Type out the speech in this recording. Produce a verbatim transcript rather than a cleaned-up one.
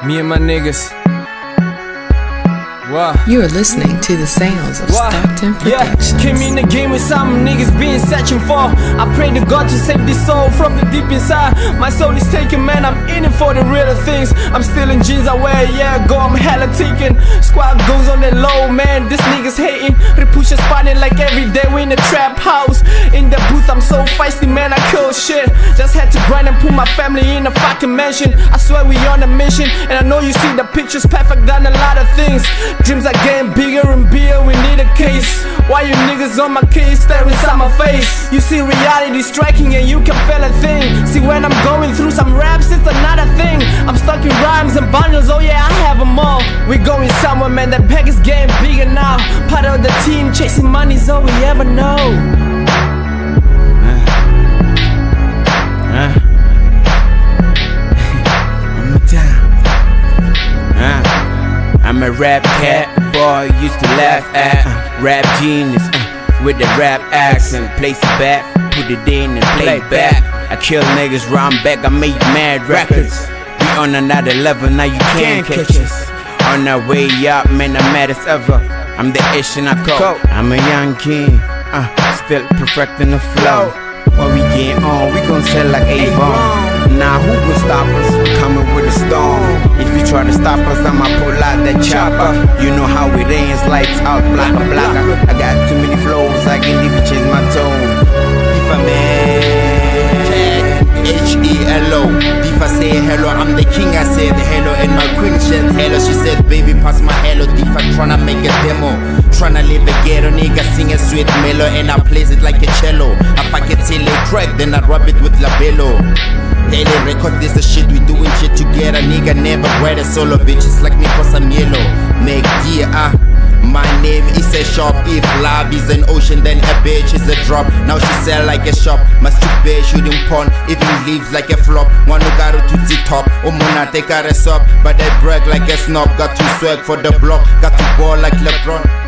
Me and my niggas. Wow. You are listening to the sounds of Wow. Stockton Productions. Yeah, came in the game with some niggas being searching for. I pray to God to save this soul from the deep inside. My soul is taken, man, I'm in it for the real things. I'm stealing jeans I wear a year ago, I'm hella taken. Squad goes on the low, man, this niggas hating. They push us spotting like every day we in the trap house. In the booth, I'm so feisty, man, I kill shit. Just had to grind and put my family in a fucking mansion. I swear we on a mission, and I know you see the pictures perfect, done a lot of things. Dreams are getting bigger and bigger, we need a case. Why you niggas on my case, staring inside my face? You see reality striking and you can feel a thing. See when I'm going through some raps, it's another thing. I'm stuck in rhymes and bundles, oh yeah, I have them all. We going somewhere, man, that bag is getting bigger now. Part of the team, chasing money's all we ever know. Uh, uh. One more time. Uh. I'm a rap cat, boy, used to laugh at uh, rap genius, uh, with the rap accent. Place it back, put it in and play it back. I kill niggas, run back, I make mad records. We on another level, now you can't catch us. On our way up, man, I'm mad as ever. I'm the ish and I go. I'm a young king, uh, still perfecting the flow. When we get on, we gon' sell like Avon. Now who gon' stop us? Coming with a storm. If you try to stop us, I'ma pull out that chopper. You know how it ends, lights out, blocker, blocker. I got too many flows, I can even change my tone. If I man, H E L O. If I say hello, I'm the king, I said hello. And my queen said hello, she said baby pass my hello. If I tryna make a demo, tryna live a ghetto nigga, sing a sweet mellow. And I plays it like a cello. I fuck it till it crack, then I rub it with labello. Daily record, this the shit, we doing shit together. Nigga never wear a solo, bitches like me cause I'm yellow. Make dear, ah, my name is a shop. If love is an ocean, then a bitch is a drop. Now she sell like a shop, my stupid shooting porn. Even leaves like a flop, one who got to the top. Oh mona take a rest up, but I brag like a snob. Got to swag for the block, got to ball like LeBron.